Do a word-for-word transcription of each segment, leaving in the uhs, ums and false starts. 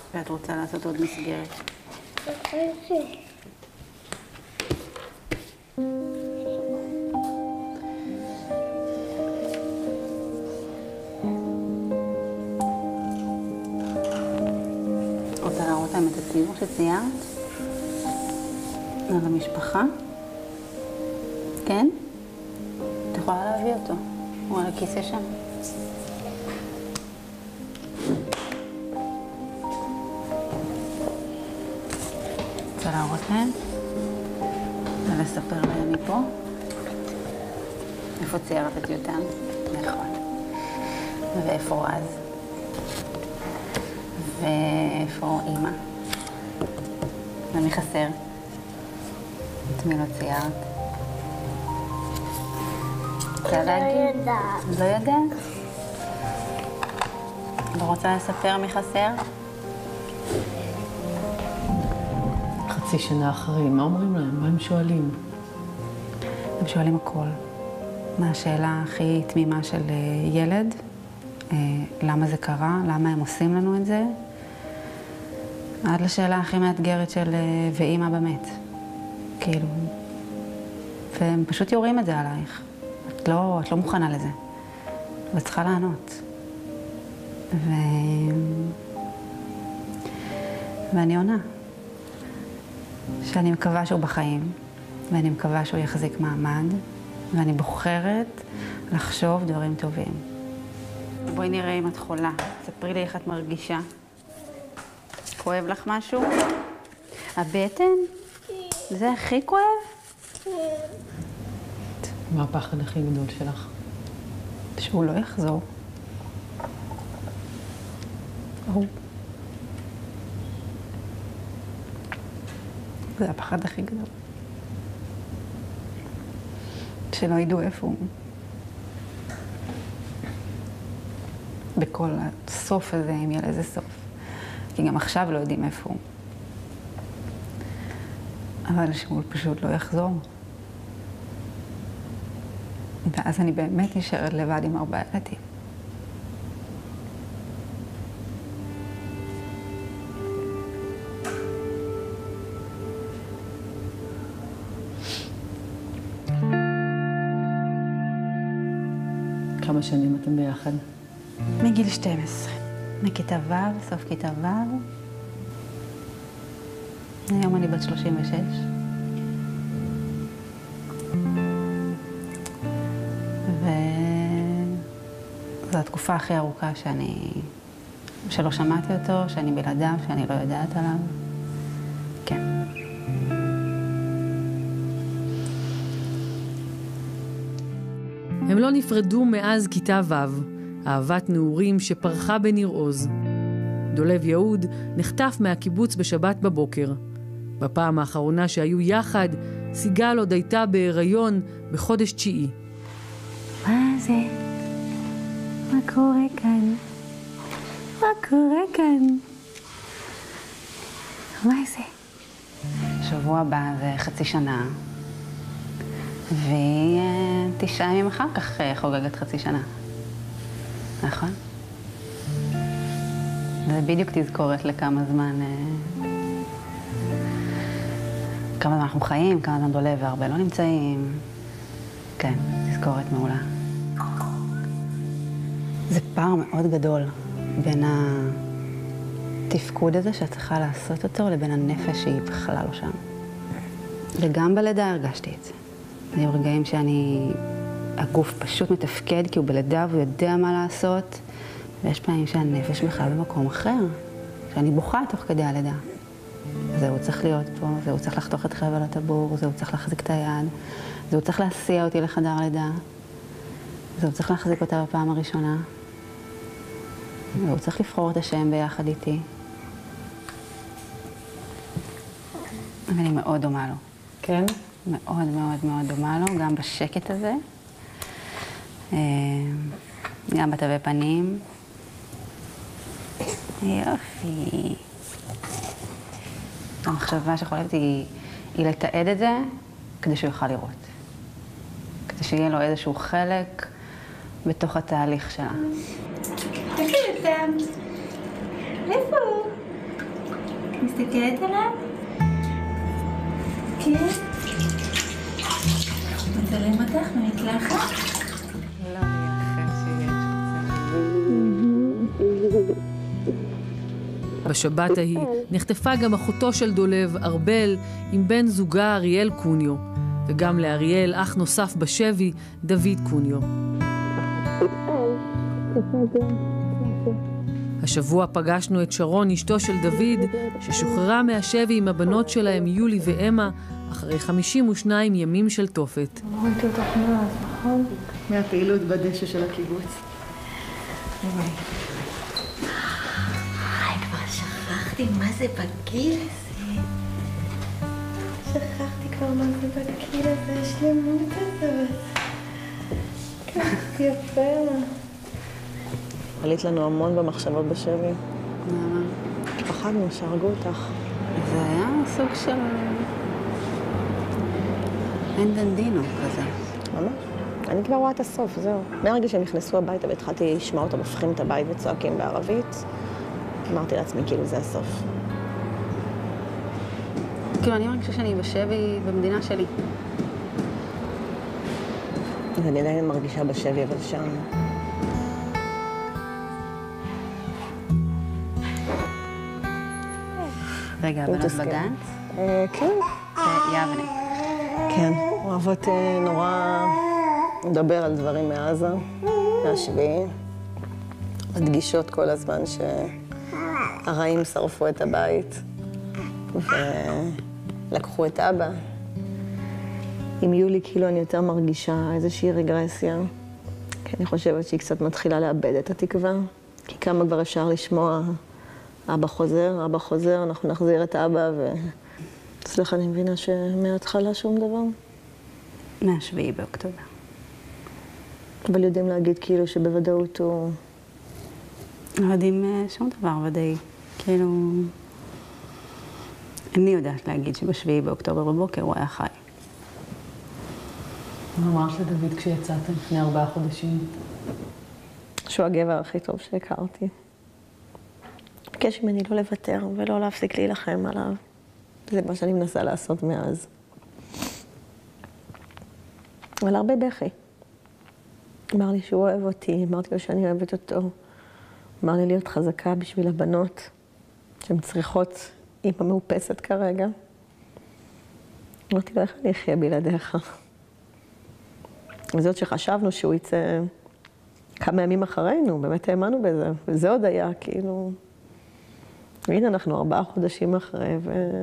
ואת רוצה לעשות עוד מסגרת. רוצה להראות להם את הציור שציירת? על המשפחה? כן? את יכולה להביא אותו. הוא על הכיסא שם. רוצה להראות להם? ולספר להם מפה? איפה ציירת את יותם? נכון. ואיפה רז? ואיפה אימא? ומי חסר? את מי לא ציירת? רוצה להגיד? לא יודעת. לא יודעת? לא רוצה לספר מי חסר? חצי שנה אחרי, מה אומרים להם? מה הם שואלים? הם שואלים הכל. מה השאלה הכי תמימה של ילד? למה זה קרה? למה הם עושים לנו את זה? עד לשאלה הכי מאתגרת של ואימא באמת. כאילו. והם פשוט יורים את זה עלייך. את לא, את לא מוכנה לזה. ואת צריכה לענות. ו... ואני עונה. שאני מקווה שהוא בחיים, ואני מקווה שהוא יחזיק מעמד, ואני בוחרת לחשוב דברים טובים. בואי נראה אם את חולה. ספרי לי איך את מרגישה. כואב לך משהו? הבטן? זה הכי כואב? מה הפחד הכי גדול שלך? שהוא לא יחזור. הוא. זה הפחד הכי גדול. שלא ידעו איפה הוא. בכל הסוף הזה, אם יהיה לזה סוף. כי גם עכשיו לא יודעים איפה הוא. אבל שהוא פשוט לא יחזור. ואז אני באמת נשארת לבד עם ארבעה ילדים. כמה שנים אתם ביחד? מגיל שתים עשרה. מכיתה ו', סוף כיתה ו'. היום אני בת שלושים ושש. וזו התקופה הכי ארוכה שאני... שלא שמעתי אותו, שאני בלעדיו, שאני לא יודעת עליו. כן. הם לא נפרדו מאז כיתה ו', אהבת נעורים שפרחה בניר עוז. דולב יהוד נחטף מהקיבוץ בשבת בבוקר. בפעם האחרונה שהיו יחד, סיגל עוד הייתה בהיריון בחודש תשיעי. מה זה? מה קורה כאן? מה קורה כאן? מה זה? שבוע הבא זה חצי שנה. והיא תשעה ימים אחר כך חוגגת חצי שנה. נכון? זה בדיוק תזכורת לכמה זמן... כמה זמן אנחנו חיים, כמה זמן דולב והרבה לא נמצאים. כן, תזכורת מעולה. זה פער מאוד גדול בין התפקוד הזה שאת צריכה לעשות אותו לבין הנפש שהיא בכלל לא שם. וגם בלידה הרגשתי את זה. היו רגעים שאני... הגוף פשוט מתפקד כי הוא בלידה והוא יודע מה לעשות. ויש פעמים שהנפש בכלל במקום אחר. שאני בוכה תוך כדי הלידה. זהו צריך להיות פה, זהו צריך לחתוך את חבל הטבור, זהו צריך להחזיק את היד, זהו צריך להסיע אותי לחדר לידה, זהו צריך להחזיק אותה בפעם הראשונה, זהו צריך לבחור את השם ביחד איתי. ואני מאוד דומה לו. כן? מאוד מאוד מאוד דומה לו, גם בשקט הזה, גם בתווי פנים. יופי. המחשבה שחולבת היא, היא לתעד את זה כדי שהוא יוכל לראות. כדי שיהיה לו איזשהו חלק בתוך התהליך שלה. תקשיב, איפה הוא? מסתכלת עליו? כן? מצלם אותך במקלחת? לא, אני אחרי שיש. בשבת ההיא נחטפה גם אחותו של דולב, ארבל, עם בן זוגה אריאל קוניו, וגם לאריאל אח נוסף בשבי, דוד קוניו. השבוע פגשנו את שרון, אשתו של דוד, ששוחררה מהשבי עם הבנות שלהם יולי ואמה, אחרי חמישים ושניים ימים של תופת. ראיתי אותך מאז, נכון? מהפעילות בדשא של הקיבוץ. ביי. כבר שכחתי מה זה בגיל הזה. שכחתי כבר מה זה בגיל הזה, השלמות הזאת. ככה יפה. עלית לנו המון במחשבות בשבי. למה? פחדנו שהרגו אותך. זה היה סוג של... אין דנדינו כזה. ממש. אני כבר רואה את הסוף, זהו. מהרגע שהם נכנסו הביתה והתחלתי לשמוע אותם הופכים את הבית וצועקים בערבית, אמרתי לעצמי, כאילו זה הסוף. כאילו, אני מרגישה שאני בשבי במדינה שלי. אני עדיין מרגישה בשבי, אבל שם. רגע, הבנות בגן? כן. יבנה. כן, אוהבות נורא לדבר על דברים מעזה, מהשביעי. מדגישות כל הזמן שהרעים שרפו את הבית ולקחו את אבא. עם יולי כאילו אני יותר מרגישה איזושהי רגרסיה, כי אני חושבת שהיא קצת מתחילה לאבד את התקווה, כי כמה כבר אפשר לשמוע אבא חוזר, אבא חוזר, אנחנו נחזיר את אבא ו... סליחה, אני מבינה שמההתחלה שום דבר. מהשביעי באוקטובר. אבל יודעים להגיד כאילו שבוודאות הוא... לא יודעים שום דבר ודאי. כאילו... אני יודעת להגיד שבשביעי באוקטובר בבוקר הוא היה חי. מה אמרת לדוד כשיצאתם לפני ארבעה חודשים? שהוא הגבר הכי טוב שהכרתי. ביקש ממני לא לוותר ולא להפסיק להילחם עליו. זה מה שאני מנסה לעשות מאז. אבל הרבה בכי. אמר לי שהוא אוהב אותי, אמרתי לו שאני אוהבת אותו. אמר לי להיות חזקה בשביל הבנות, שהן צריכות אימא מאופסת כרגע. אמרתי לו, איך אני אחיה בלעדיך? וזאת שחשבנו שהוא יצא כמה ימים אחרינו, באמת האמנו בזה, וזה עוד היה כאילו... והנה אנחנו ארבעה חודשים אחרי,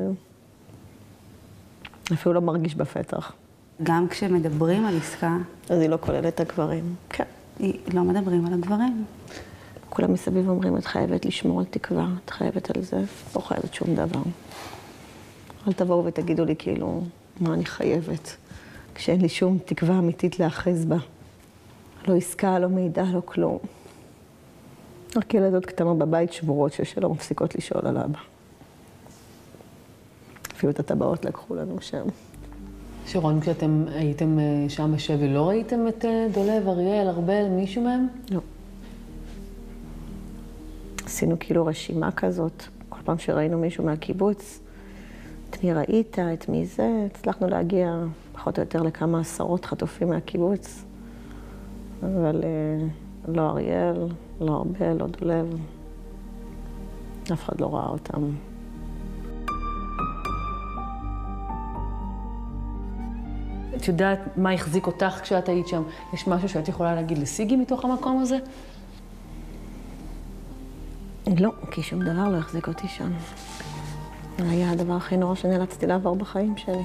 ואפילו לא מרגיש בפתח. גם כשמדברים על עסקה... אז היא לא כוללת את הגברים. כן. היא לא מדברים על הגברים. כולם מסביב אומרים, את חייבת לשמור על תקווה, את חייבת על זה, לא חייבת שום דבר. אל תבואו ותגידו לי כאילו, מה אני חייבת, כשאין לי שום תקווה אמיתית להאחז בה. לא עסקה, לא מידע, לא כלום. רק ילדות קטנות בבית שבורות ששלא מפסיקות לשאול על אבא. אפילו את הטבעות לקחו לנו שם. שרון, כשאתם הייתם שם בשבי, לא ראיתם את דולב, אריאל, ארבל, מישהו מהם? לא. עשינו כאילו רשימה כזאת, כל פעם שראינו מישהו מהקיבוץ, את מי ראית, את מי זה, הצלחנו להגיע פחות או יותר לכמה עשרות חטופים מהקיבוץ, אבל לא אריאל, לא ארבל, לא דולב, אף אחד לא ראה אותם. את יודעת מה החזיק אותך כשאת היית שם? יש משהו שאת יכולה להגיד לסיגי מתוך המקום הזה? לא, כי שום דבר לא החזיק אותי שם. זה היה הדבר הכי נורא שנאלצתי לעבור בחיים שלי.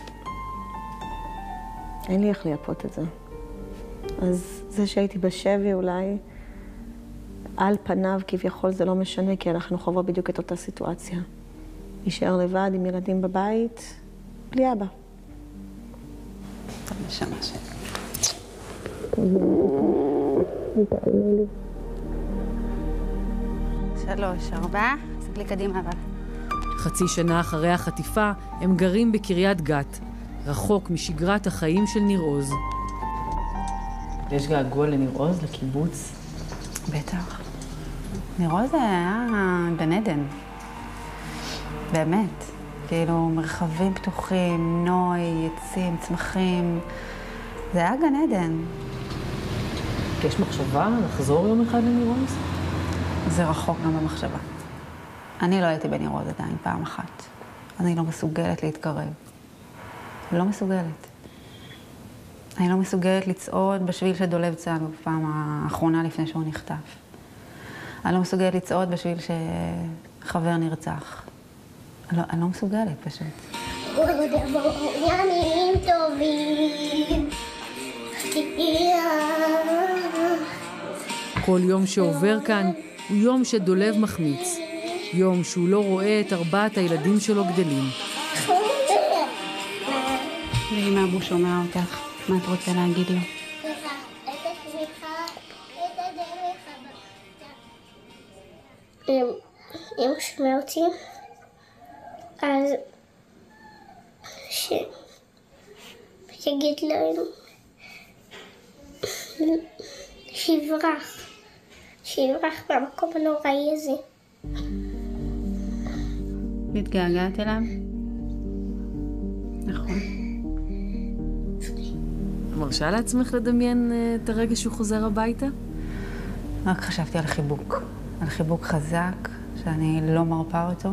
אין לי איך לייפות את זה. אז זה שהייתי בשבי אולי, על פניו כביכול זה לא משנה, כי אנחנו חוות בדיוק את אותה סיטואציה. להישאר לבד עם ילדים בבית, בלי אבא. טוב, נשמה שלי. שלוש, ארבע, תסתכלי קדימה אבל. חצי שנה אחרי החטיפה הם גרים בקריית גת, רחוק משגרת החיים של ניר עוז. יש געגוע לניר עוז, לקיבוץ? בטח. ניר עוז היה גן עדן. באמת. כאילו, מרחבים פתוחים, נוי, עצים, צמחים. זה היה גן עדן. יש מחשבה לחזור יום אחד לניר עוז? זה רחוק גם במחשבה. אני לא הייתי בניר עוז עדיין פעם אחת. אני לא מסוגלת להתקרב. לא מסוגלת. אני לא מסוגלת לצעוד בשביל שדולב צעד בפעם האחרונה לפני שהוא נחטף. אני לא מסוגלת לצעוד בשביל שחבר נרצח. אני לא, אני לא מסוגלת פשוט. ימים טובים. כל יום שעובר כאן הוא יום שדולב מחמיץ. יום שהוא לא רואה את ארבעת הילדים שלו גדלים. ואמא אבו שומע אותך, מה את רוצה להגיד לו? אם הוא שומע אותי, אז ש... שיגיד להם שיברח, שיברח מהמקום הנוראי הזה. מתגעגעת אליו? נכון. מרשה לעצמך לדמיין את הרגע שהוא חוזר הביתה? רק חשבתי על חיבוק. על חיבוק חזק, שאני לא מרפה אותו.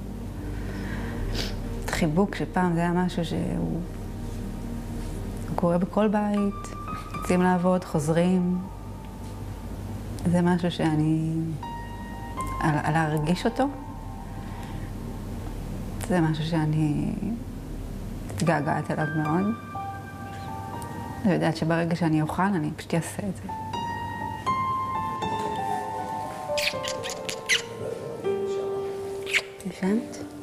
חיבוק שפעם זה היה משהו שהוא קורה בכל בית. יוצאים לעבוד, חוזרים. זה משהו שאני... על, על להרגיש אותו. זה משהו שאני התגעגעת אליו מאוד. אני יודעת שברגע שאני אוכל, אני פשוט אעשה את זה. ישנת?